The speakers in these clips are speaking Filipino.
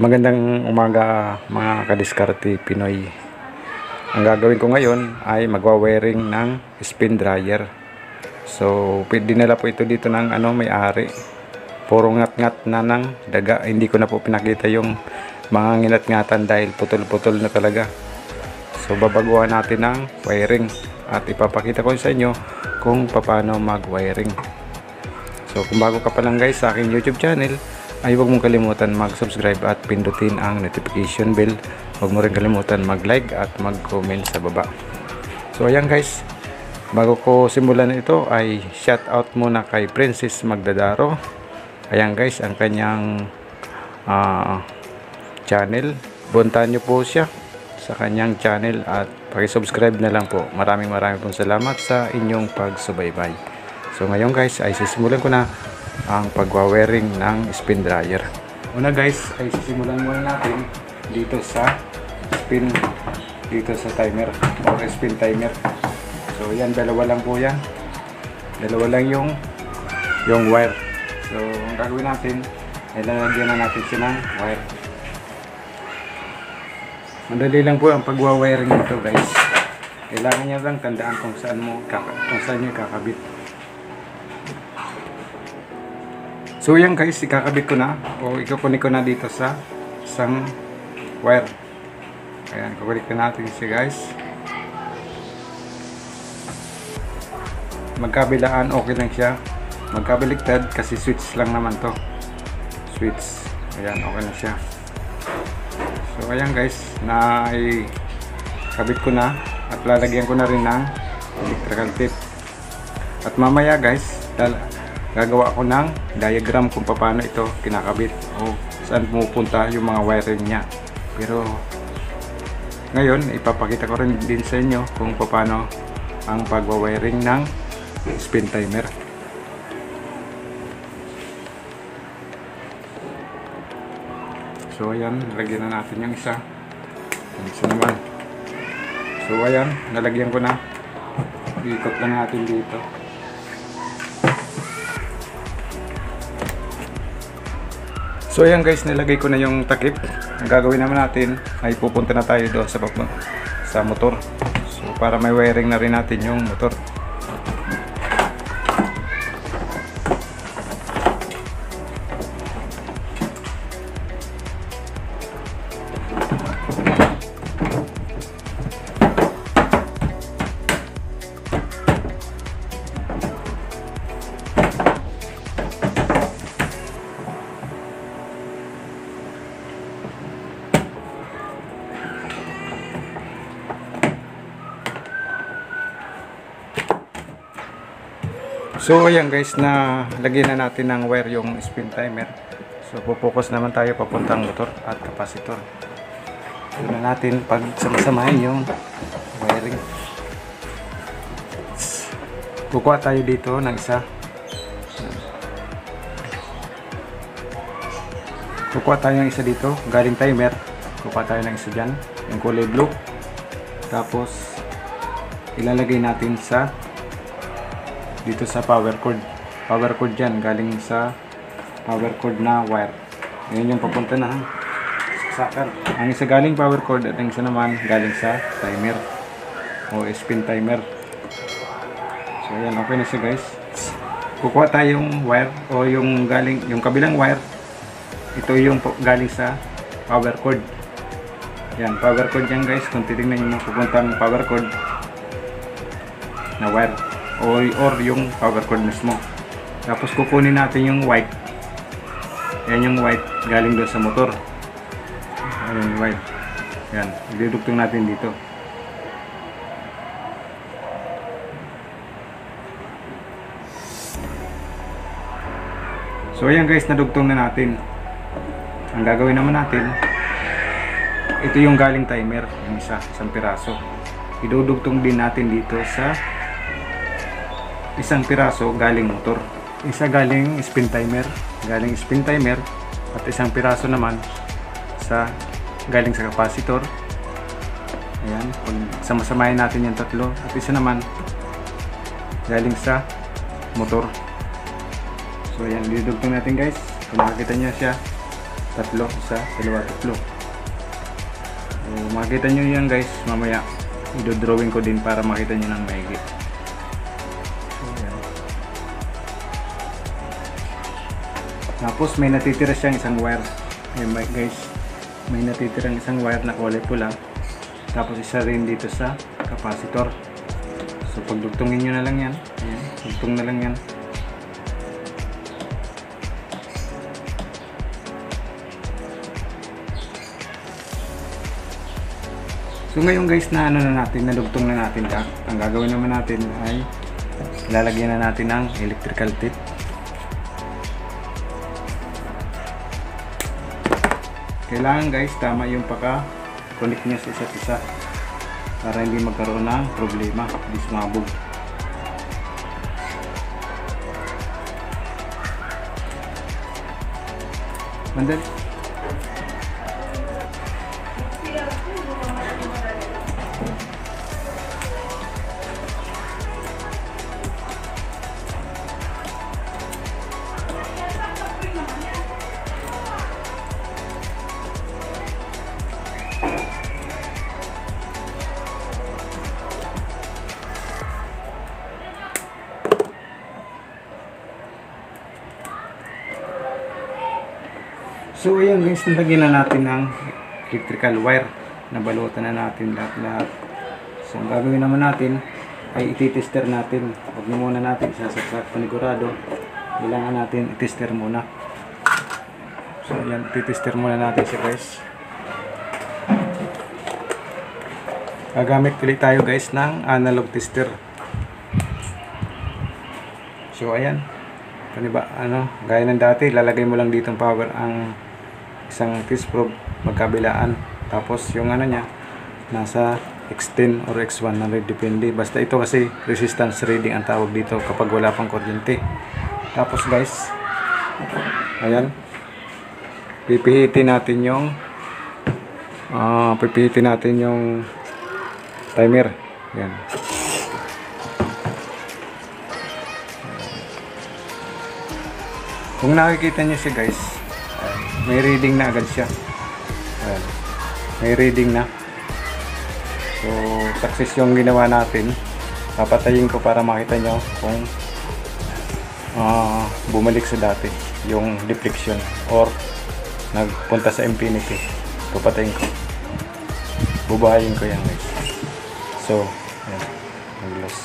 Magandang umaga mga kadiskarte Pinoy. Ang gagawin ko ngayon ay magwa-wiring ng spin dryer. So, dinala po ito dito ng may-ari. Puro ngat-ngat na ng daga. Hindi ko na po pinakita yung mga nginat-ngatan dahil putol-putol na talaga. So, babaguhan natin ng wiring at ipapakita ko sa inyo kung paano mag-wiring. So, kung bago ka pa lang guys sa aking YouTube channel, ay huwag mong kalimutan mag-subscribe at pindutin ang notification bell. Huwag mo rin kalimutan mag-like at mag-comment sa baba. So ayan guys, bago ko simulan ito ay shout out muna kay Princess Magdadaro. Ayan guys, ang kanyang channel. Buntahan nyo po siya sa kanyang channel at paki-subscribe na lang po. Maraming pong salamat sa inyong pagsubaybay. So ngayon guys ay sisimulan ko na ang pagwa-wiring ng spin dryer. Una guys ay sisimulan muna natin dito sa timer or spin timer. So yan, dalawa lang po yan. Dalawa lang yung wire. So ang gagawin natin ay lalagyan na natin siya ng wire. Madali lang po ang pagwa-wiring nito guys. Kailangan nyo lang tandaan kung saan nyo kakabit. So yan guys, ikakabit ko na o ikukunik ko na dito sa isang wire. Ayan, kukunik na natin siya guys. Magkabilaan okay lang siya. Magkabaliktad kasi switch lang naman to. Switch. Ayan, okay na siya. So ayan guys, kabit ko na at lalagyan ko na rin ng electrical tape. At mamaya guys, gagawa ako ng diagram kung paano ito kinakabit o saan pumupunta yung mga wiring niya. Pero ngayon ipapakita ko rin din sa inyo kung paano ang pagwa-wiring ng spin timer. So ayan, lagyan na natin yung isa. Yung isa naman. So ayan, nalagyan ko na. Ikot lang natin dito. So ayan guys, nilagay ko na yung takip. Ang gagawin naman natin ay pupunta na tayo doon sa motor. So para may wiring na rin natin yung motor. So ayan guys, na lagyan na natin ng wire yung spin timer. So pupokus naman tayo papuntang motor at kapasitor. Tignan natin pag sama-samahin yung wiring. Kukuha tayo dito ng isa. Kukuha tayo ng isa dito, galing timer. Kukuha tayo ng isa dyan, yung kulay blue. Tapos ilalagay natin dito sa power cord dyan, galing sa power cord na wire. Ngayon yung papunta na saksakan. Ang isa galing power cord at ang isa naman galing sa timer o spin timer. So yan, okay na siya guys. Kukuha tayong wire o yung kabilang wire. Ito yung galing sa power cord. Yan, power cord yan guys. Kung titignan nyo, pupuntang power cord na wire or yung power cord mismo. Tapos kukunin natin yung white. Yan yung white galing doon sa motor. Ayan yung white. Yan, idudugtong natin dito. So ayan guys, nadugtong na natin. Ang gagawin naman natin, ito yung galing timer, yung isang piraso. Idudugtong din natin dito sa isang piraso galing motor. Isa galing spin timer at isang piraso naman galing sa kapasitor. Ayan, pag sama-samahin natin yung tatlo, at isa naman galing sa motor. So ayan, didugtong natin guys. Kung makikita nyo siya, tatlo, isa, dalawa, tatlo. So, makita nyo yan guys, mamaya i-drawing ko din para makita nyo ng maigi. So, yan. Tapos may natitira siyang isang wire. Ayan guys, may natitirang isang wire na kulay pula. Tapos isa rin dito sa capacitor. So pagdugtungin nyo na lang yan. Ayan, dugtong na lang yan. So ngayon guys, na nadugtong na natin jack. Ang gagawin naman natin ay lalagyan na natin ng electrical tape. Kailangan guys, tama yung paka-connect niya sa isa't isa para hindi magkaroon ng problema, hindi sumabog. Mandali. So ayan guys, nalagyan na natin ng electrical wire. Nabalutan na natin lahat-lahat. So ang gagawin naman natin ay ititester natin. Huwag muna natin isasaksak panigurado. Kailangan natin itester muna. So ayan, ititester muna natin siya guys. Gagamit ulit tayo guys ng analog tester. So ayan, gaya ng dati, lalagay mo lang dito ang power ang isang test probe magkabilaan, tapos yung niya nasa X10 or X100 depende, basta ito kasi resistance reading ang tawag dito kapag wala pang kuryente. Tapos guys, ayan, pipihitin natin yung timer. Ayan. Kung nakikita niyo siya guys, may reading na agad siya. Ayan. May reading na. So, success yung ginawa natin. Papatayin ko para makita nyo kung bumalik sa dati yung deflection or nagpunta sa infinity. Papatayin ko. Bubuhayin ko yan guys. So, ayan. Nag-loss.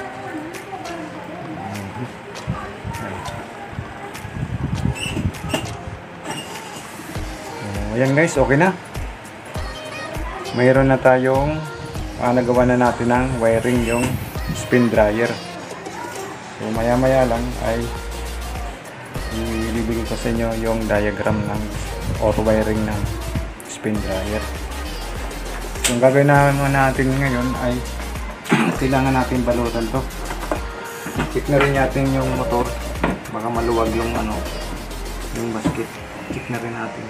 Ayan guys, okay na. Mayroon na tayong nagawa na natin ng wiring yung spin dryer. So maya maya lang ay ibibigay ko sa inyo yung diagram ng or wiring ng spin dryer. So ang gagawin natin ngayon ay kailangan natin balutan to. Check na rin natin yung motor, baka maluwag yung yung basket. Check na rin natin.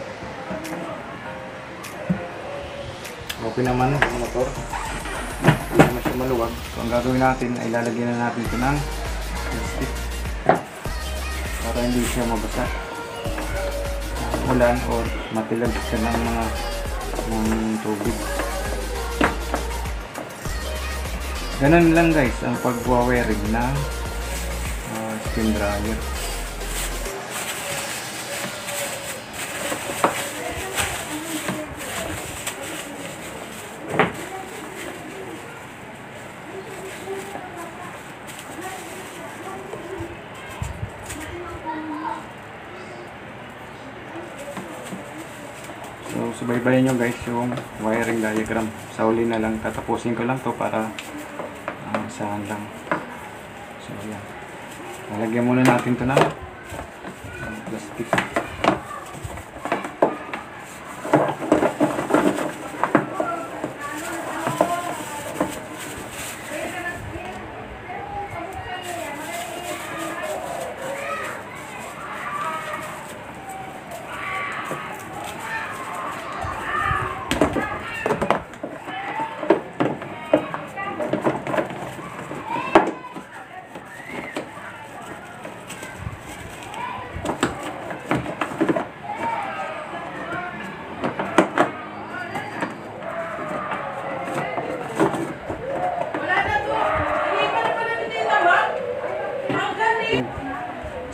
Okay naman yung motor, hindi naman siya maluwag. So ang gagawin natin ay lalagyan na natin ito ng plastic para hindi siya mabasa ng ulan or matilag siya ng tubig. Ganun lang guys ang pagwawiring ng spin dryer. So, subaybayan nyo guys yung wiring diagram. Sa uli na lang, tatapusin ko lang to para saan lang. So, yan. Lalagyan muna natin to ng plastic.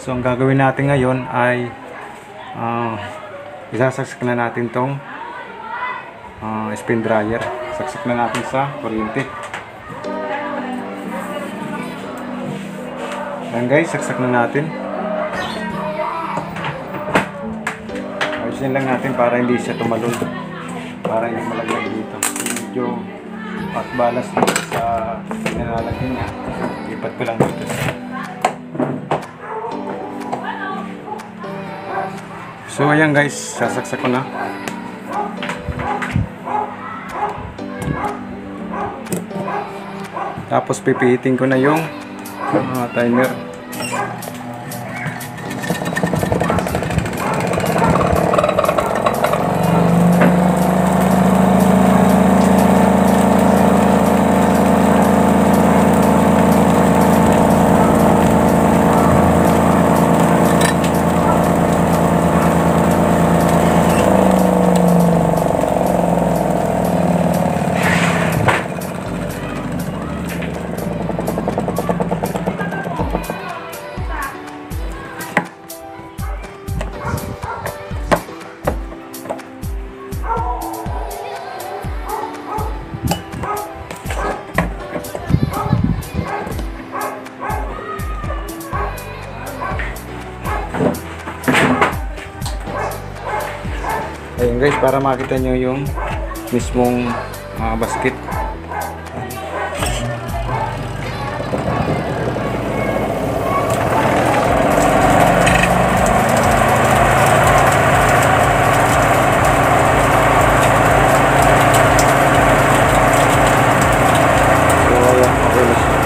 So ang gagawin natin ngayon ay isasaksak na natin tong spin dryer. Saksak na natin sa kuryente. Ayan guys, saksak na natin. Ayusin lang natin para hindi siya tumalon, para hindi malaglag dito. Medyo at balas dito sa pinalalagyan niya. Lipat ko lang dito. So ayan guys, sasaksak ko na. Tapos pipihitin ko na yung timer. Ayun guys, para makita nyo yung mismong basket. So ayan, okay na siya.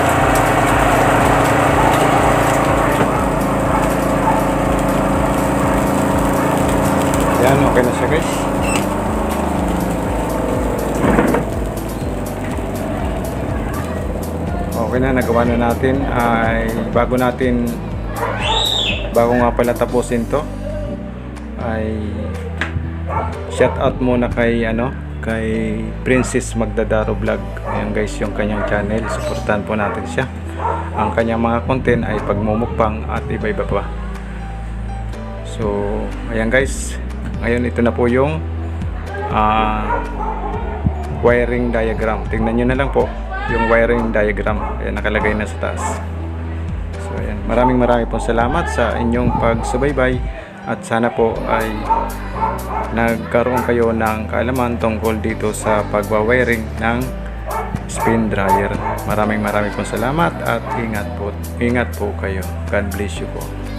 Yan, okay na siya guys. Okay na, nagawa na natin. Ay bago nga pala tapusin to, ay shout out muna kay kay Princess Magdadaro Vlog. Ayan guys, yung kanyang channel, suportahan po natin siya. Ang kanyang mga content ay pagmumukbang at iba-iba pa. So ayan guys, ngayon ito na po yung wiring diagram. Tingnan nyo na lang po yung wiring diagram. Ayan, nakalagay na sa taas. So ayan, maraming po salamat sa inyong pagsubaybay, at sana po ay nagkaroon kayo ng kaalaman tungkol dito sa pagwa-wiring ng spin dryer. Maraming po salamat at ingat po kayo. God bless you po.